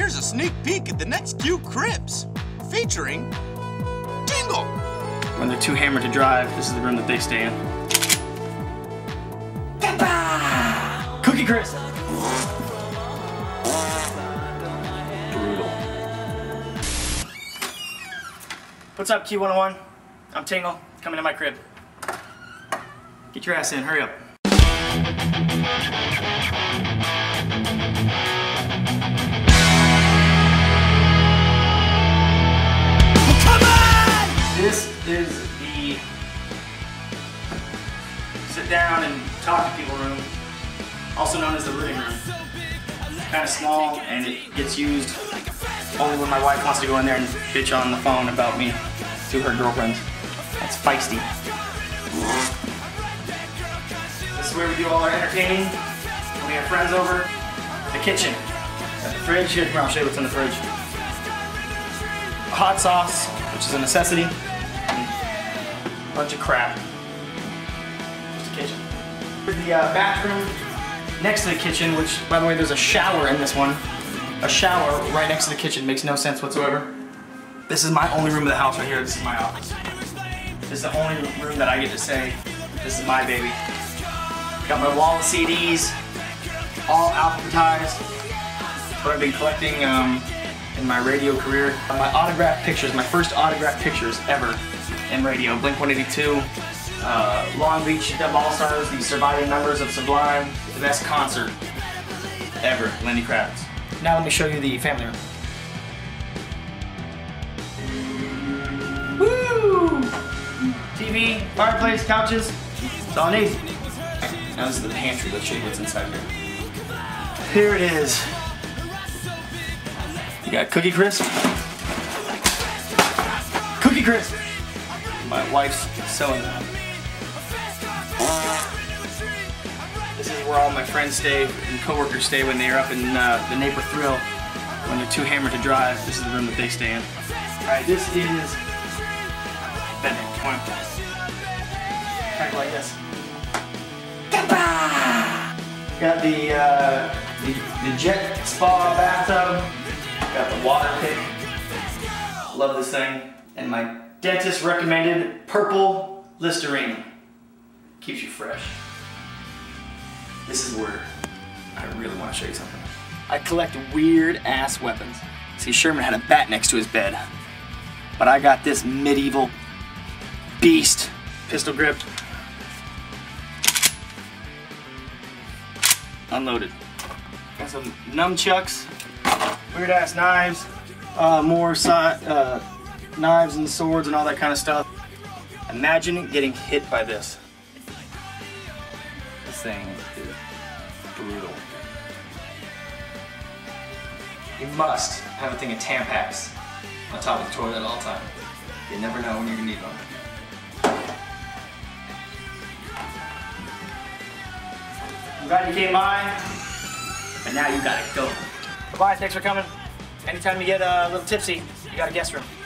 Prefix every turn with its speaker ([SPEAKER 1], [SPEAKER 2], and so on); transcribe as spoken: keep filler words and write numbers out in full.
[SPEAKER 1] here's a sneak peek at the next few cribs, featuring Tingle.
[SPEAKER 2] When they're too hammered to drive, this is the room that they stay in. Cookie Crisp. Brutal. What's up, Q one oh one? I'm Tingle, coming to my crib. Get your ass in, hurry up. This is the sit down and talk to people room, also known as the living room. Kind of small, and it gets used only when my wife wants to go in there and bitch on the phone about me to her girlfriends. That's feisty. This is where we do all our entertaining. When we have friends over. The kitchen. Got the fridge. Here, come on, I'll show you what's in the fridge. Hot sauce, which is a necessity. A bunch of crap. Just the kitchen. The uh, bathroom next to the kitchen, which, by the way, there's a shower in this one. A shower right next to the kitchen makes no sense whatsoever. This is my only room of the house right here. This is my office. This is the only room that I get to say, this is my baby. Got my wall of C Ds, all alphabetized. What I've been collecting um, in my radio career. My autographed pictures, my first autographed pictures ever in radio. Blink one eighty-two, uh, Long Beach Dub All-Stars, the surviving members of Sublime, the best concert ever, Lenny Kravitz. Now let me show you the family room. Woo! T V, fireplace, couches, it's all I need. Now this is the pantry, let's show you what's inside here. Here it is. You got Cookie Crisp. Cookie Crisp! My wife's sewing them. This is where all my friends stay and coworkers stay when they're up in uh, the Neighbor Thrill. When they're too hammered to drive, this is the room that they stay in. Alright, this is bedroom. Come on. Kind of like this. Got the, uh, the, the jet spa bathtub. Got the water pick. Love this thing. And my dentist recommended purple Listerine. Keeps you fresh. This is where I really want to show you something. I collect weird ass weapons. See, Sherman had a bat next to his bed. But I got this medieval beast. Pistol grip. Unloaded. Got some nunchucks. Weird ass knives. Uh, more si uh, knives and swords and all that kind of stuff. Imagine getting hit by this. This thing is brutal. You must have a thing of Tampax on top of the toilet at all times. You never know when you're gonna need one. I'm glad you came by, but now you gotta go. Bye, thanks for coming. Anytime you get a little tipsy, you got a guest room.